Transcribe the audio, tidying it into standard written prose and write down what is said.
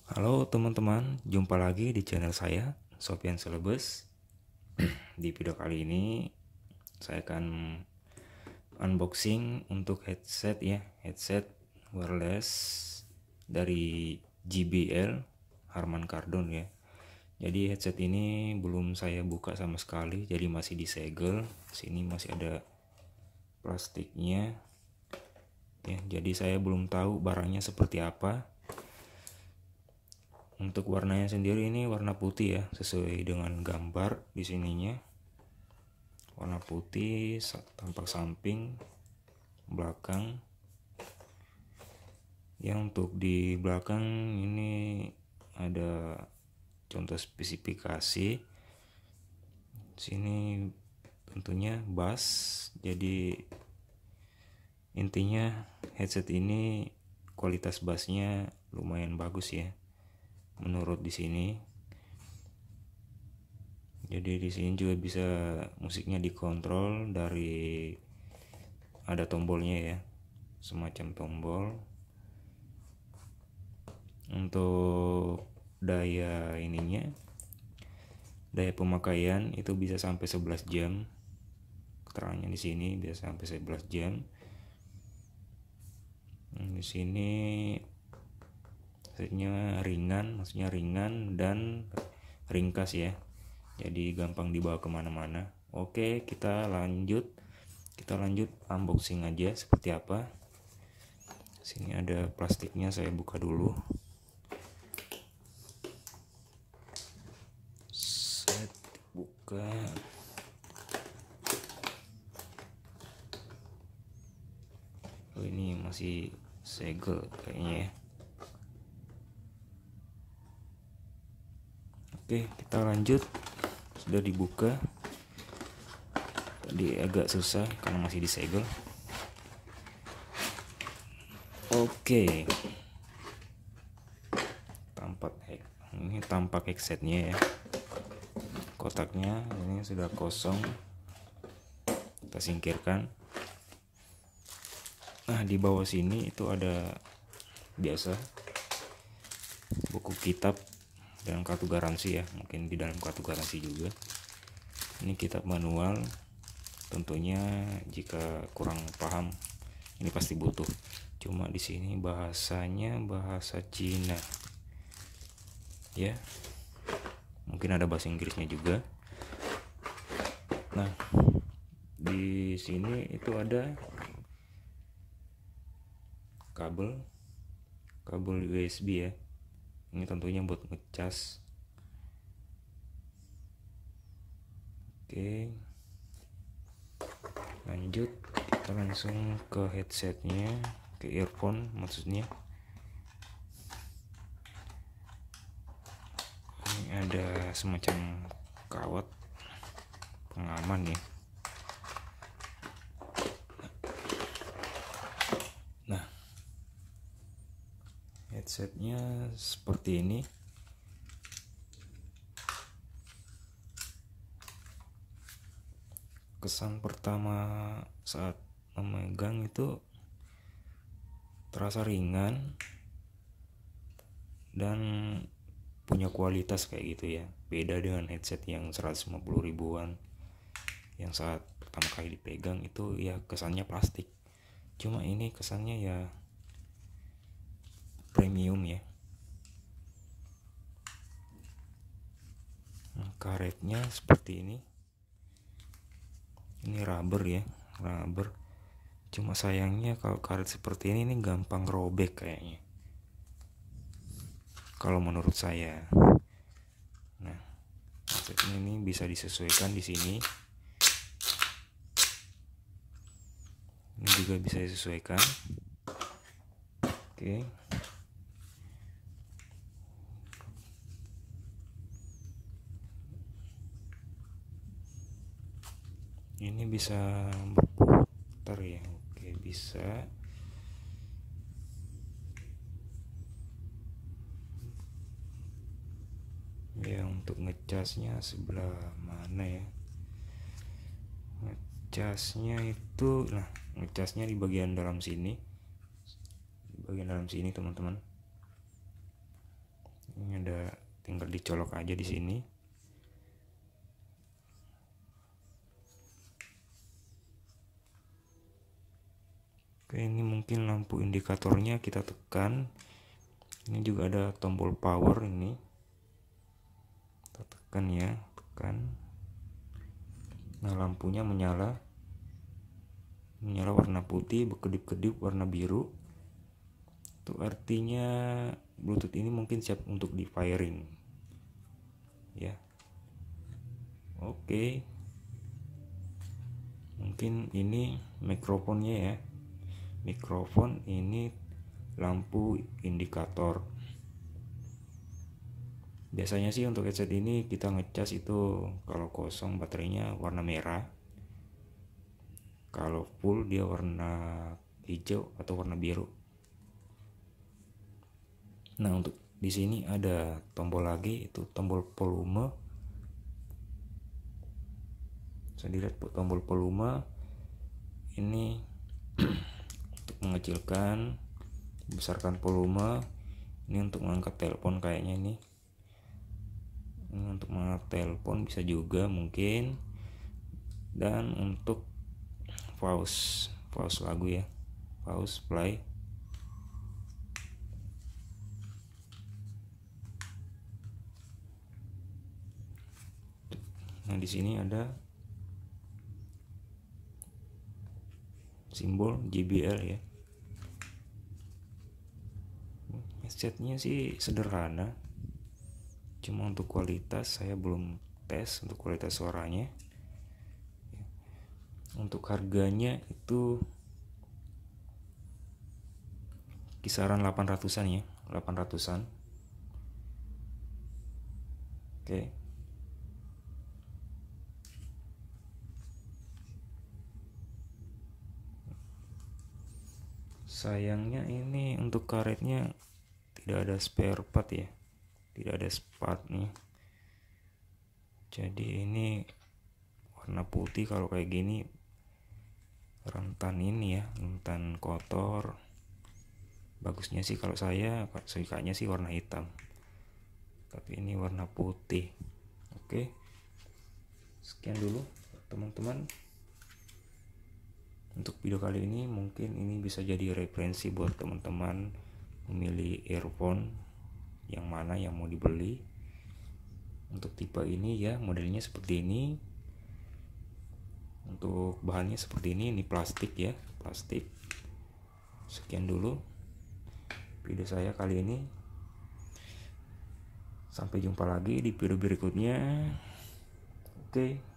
Halo teman-teman, jumpa lagi di channel saya, Sofian Selebes. Di video kali ini saya akan unboxing untuk headset wireless dari JBL Harman Kardon ya. Jadi headset ini belum saya buka sama sekali, jadi masih disegel. Sini masih ada plastiknya. Ya, jadi saya belum tahu barangnya seperti apa. Untuk warnanya sendiri ini warna putih ya, sesuai dengan gambar di sininya. Warna putih, tampak samping, belakang. Yang untuk di belakang ini ada contoh spesifikasi. Sini tentunya bass. Jadi intinya headset ini kualitas bassnya lumayan bagus ya, menurut di sini. Jadi di sini juga bisa musiknya dikontrol dari, ada tombolnya ya, semacam tombol. Untuk daya pemakaian itu bisa sampai 11 jam. Keterangannya di sini bisa sampai 11 jam. Di sini maksudnya ringan dan ringkas ya, jadi gampang dibawa kemana-mana. Oke, kita lanjut unboxing aja seperti apa. Sini ada plastiknya, saya buka dulu. Set, buka. Oh, ini masih segel kayaknya ya. Oke, kita lanjut. Sudah dibuka. Tadi agak susah karena masih disegel. Oke. Tampak headsetnya ya. Kotaknya ini sudah kosong. Kita singkirkan. Nah, di bawah sini itu ada biasa buku kitab dan kartu garansi ya, mungkin di dalam kartu garansi juga. Ini kitab manual, tentunya jika kurang paham ini pasti butuh. Cuma di sini bahasanya bahasa Cina ya, mungkin ada bahasa Inggrisnya juga. Nah, di sini itu ada kabel USB ya. Ini tentunya buat ngecas. Oke, lanjut kita langsung ke headsetnya, ke earphone maksudnya. Ini ada semacam kawat pengaman ya. Nah, headsetnya seperti ini. Kesan pertama saat memegang itu terasa ringan dan punya kualitas kayak gitu ya. Beda dengan headset yang 150 ribuan yang saat pertama kali dipegang itu ya kesannya plastik. Cuma ini kesannya ya premium ya. Nah, karetnya seperti ini. Ini rubber ya, rubber. Cuma sayangnya kalau karet seperti ini gampang robek kayaknya, kalau menurut saya. Nah, karetnya ini bisa disesuaikan di sini. Ini juga bisa disesuaikan. Oke. Ini bisa berputar ya. Oke, bisa. Ya, untuk ngecasnya sebelah mana ya? Ngecasnya itu, nah, ngecasnya di bagian dalam sini. Di bagian dalam sini, teman-teman. tinggal dicolok aja di sini. Oke, ini mungkin lampu indikatornya kita tekan. Ini juga ada tombol power ini. Kita tekan ya, tekan. Nah, lampunya menyala. Menyala warna putih, berkedip-kedip warna biru. Itu artinya Bluetooth ini mungkin siap untuk di firing. Ya. Oke. Mungkin ini mikrofonnya ya. Mikrofon, ini lampu indikator. Biasanya sih untuk headset ini kita ngecas itu kalau kosong baterainya warna merah, kalau full dia warna hijau atau warna biru. Nah, untuk di sini ada tombol lagi, itu tombol volume. Bisa dilihat tombol volume ini untuk mengecilkan, membesarkan volume. Ini untuk mengangkat telepon kayaknya ini. Ini untuk mengangkat telepon bisa juga mungkin. Dan untuk pause lagu ya, pause play. Nah, di sini ada simbol JBL ya. Headsetnya sih sederhana, cuma untuk kualitas saya belum tes untuk kualitas suaranya. Untuk harganya itu kisaran 800-an ya, 800-an. Oke. Sayangnya ini untuk karetnya tidak ada spare part ya, tidak ada partnya. Jadi ini warna putih, kalau kayak gini rentan ini ya, rentan kotor. Bagusnya sih kalau saya sukanya sih warna hitam, tapi ini warna putih. Oke, sekian dulu teman-teman untuk video kali ini. Mungkin ini bisa jadi referensi buat teman-teman memilih earphone yang mana yang mau dibeli. Untuk tipe ini ya, modelnya seperti ini. Untuk bahannya seperti ini plastik ya, plastik. Sekian dulu video saya kali ini. Sampai jumpa lagi di video berikutnya. Oke.